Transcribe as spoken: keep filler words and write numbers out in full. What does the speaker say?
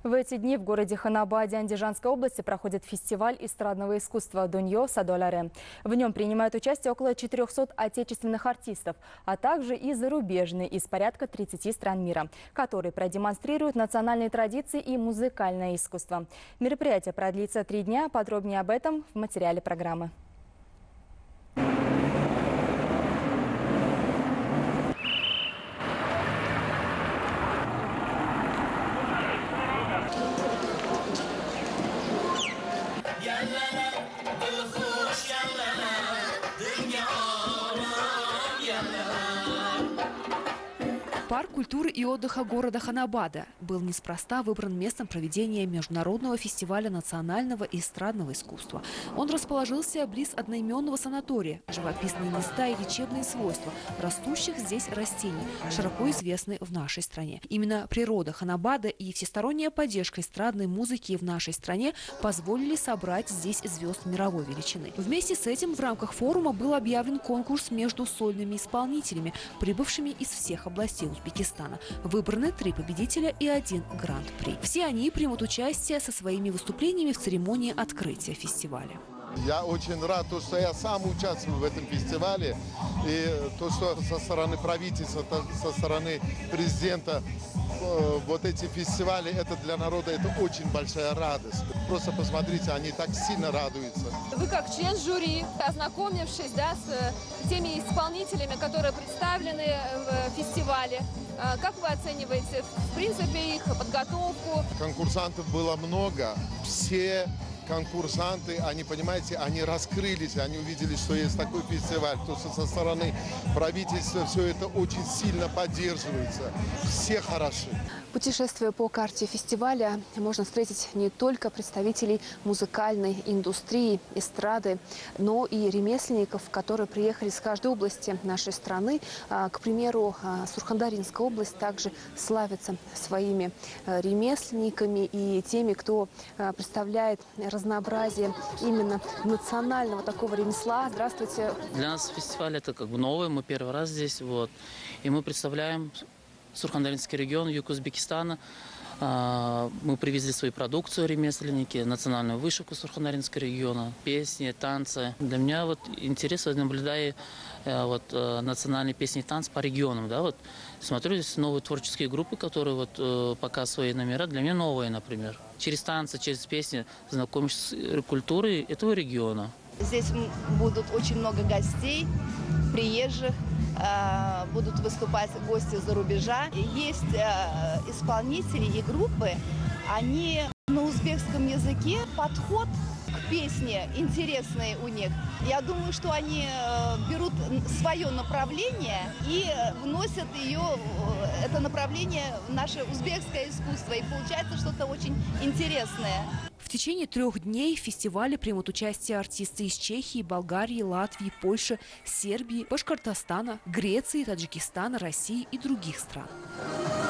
В эти дни в городе Ханабаде Андижанской области проходит фестиваль эстрадного искусства «Дуньо Садоларе». В нем принимают участие около четырёхсот отечественных артистов, а также и зарубежные из порядка тридцати стран мира, которые продемонстрируют национальные традиции и музыкальное искусство. Мероприятие продлится три дня. Подробнее об этом в материале программы. Парк культуры и отдыха города Ханабада был неспроста выбран местом проведения международного фестиваля национального и эстрадного искусства. Он расположился близ одноименного санатория. Живописные места и лечебные свойства растущих здесь растений широко известны в нашей стране. Именно природа Ханабада и всесторонняя поддержка эстрадной музыки в нашей стране позволили собрать здесь звезд мировой величины. Вместе с этим в рамках форума был объявлен конкурс между сольными исполнителями, прибывшими из всех областей Узбекистана. Выбраны три победителя и один гран-при. Все они примут участие со своими выступлениями в церемонии открытия фестиваля. Я очень рад, что я сам участвую в этом фестивале. И то, что со стороны правительства, со стороны президента, вот эти фестивали, это для народа это очень большая радость. Просто посмотрите, они так сильно радуются. Вы как член жюри, ознакомившись, да, с теми исполнителями, которые представлены в фестивале, как вы оцениваете, в принципе, их подготовку? Конкурсантов было много. Все конкурсанты, они, понимаете, они раскрылись, они увидели, что есть такой фестиваль, то, что со стороны правительства все это очень сильно поддерживается. Все хороши. Путешествуя по карте фестиваля, можно встретить не только представителей музыкальной индустрии, эстрады, но и ремесленников, которые приехали с каждой области нашей страны. К примеру, Сурхандаринская область также славится своими ремесленниками и теми, кто представляет разнообразие именно национального такого ремесла. Здравствуйте. Для нас фестиваль это как бы новый, мы первый раз здесь, вот, и мы представляем Сурхандаринский регион, юг Узбекистана. Мы привезли свою продукцию, ремесленники, национальную вышивку Сурхандаринского региона, песни, танцы. Для меня вот интересно, наблюдая вот, национальные песни и танцы по регионам. Да, вот, смотрю здесь новые творческие группы, которые вот, показывают свои номера. Для меня новые, например. Через танцы, через песни знакомишься с культурой этого региона. Здесь будут очень много гостей, приезжих. Будут выступать гости за рубежа. Есть исполнители и группы, они на узбекском языке, подход к песне интересный у них. Я думаю, что они берут свое направление и вносят ее, это направление в наше узбекское искусство. И получается что-то очень интересное. В течение трех дней в фестивале примут участие артисты из Чехии, Болгарии, Латвии, Польши, Сербии, Башкортостана, Греции, Таджикистана, России и других стран.